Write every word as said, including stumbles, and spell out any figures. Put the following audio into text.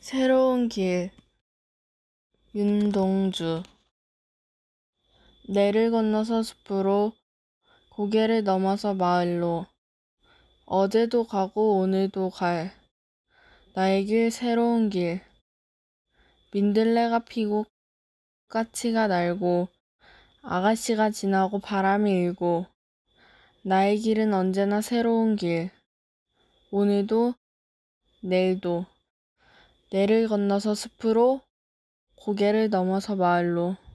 새로운 길. 윤동주. 내를 건너서 숲으로, 고개를 넘어서 마을로, 어제도 가고 오늘도 갈 나의 길 새로운 길. 민들레가 피고 까치가 날고 아가씨가 지나고 바람이 일고 나의 길은 언제나 새로운 길. 오늘도 내일도 내를 건너서 숲으로, 고개를 넘어서 마을로.